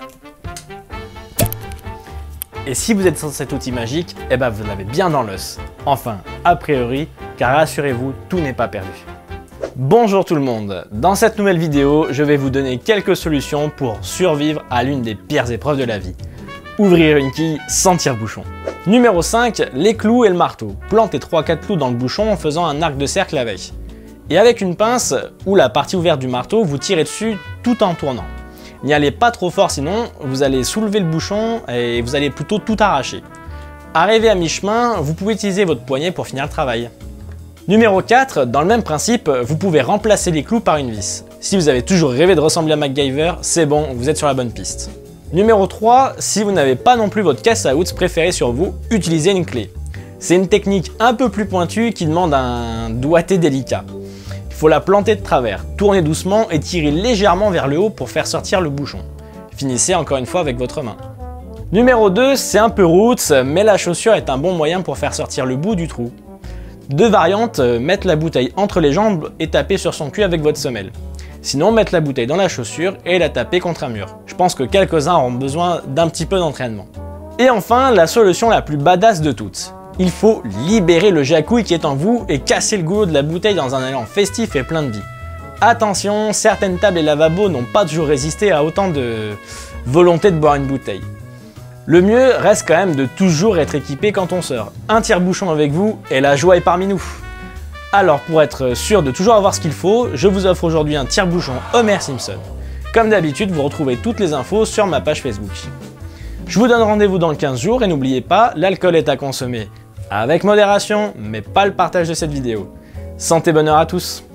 Et si vous êtes sans cet outil magique, eh ben vous l'avez bien dans l'os. Enfin, a priori, car rassurez-vous, tout n'est pas perdu. Bonjour tout le monde, dans cette nouvelle vidéo, je vais vous donner quelques solutions pour survivre à l'une des pires épreuves de la vie. Ouvrir une quille sans tire-bouchon. Numéro 5, les clous et le marteau. Plantez 3-4 clous dans le bouchon en faisant un arc de cercle avec. Et avec une pince ou la partie ouverte du marteau, vous tirez dessus tout en tournant. N'y allez pas trop fort sinon, vous allez soulever le bouchon et vous allez plutôt tout arracher. Arrivé à mi-chemin, vous pouvez utiliser votre poignet pour finir le travail. Numéro 4, dans le même principe, vous pouvez remplacer les clous par une vis. Si vous avez toujours rêvé de ressembler à MacGyver, c'est bon, vous êtes sur la bonne piste. Numéro 3, si vous n'avez pas non plus votre caisse à outils préférée sur vous, utilisez une clé. C'est une technique un peu plus pointue qui demande un doigté délicat. Il faut la planter de travers, tourner doucement et tirer légèrement vers le haut pour faire sortir le bouchon. Finissez encore une fois avec votre main. Numéro 2, c'est un peu roots, mais la chaussure est un bon moyen pour faire sortir le bout du trou. Deux variantes, mettre la bouteille entre les jambes et taper sur son cul avec votre semelle. Sinon, mettre la bouteille dans la chaussure et la taper contre un mur. Je pense que quelques-uns auront besoin d'un petit peu d'entraînement. Et enfin, la solution la plus badass de toutes. Il faut libérer le jacouille qui est en vous et casser le goulot de la bouteille dans un élan festif et plein de vie. Attention, certaines tables et lavabos n'ont pas toujours résisté à autant de volonté de boire une bouteille. Le mieux reste quand même de toujours être équipé quand on sort. Un tire-bouchon avec vous et la joie est parmi nous. Alors pour être sûr de toujours avoir ce qu'il faut, je vous offre aujourd'hui un tire-bouchon Homer Simpson. Comme d'habitude, vous retrouvez toutes les infos sur ma page Facebook. Je vous donne rendez-vous dans 15 jours et n'oubliez pas, l'alcool est à consommer avec modération, mais pas le partage de cette vidéo. Santé, bonheur à tous!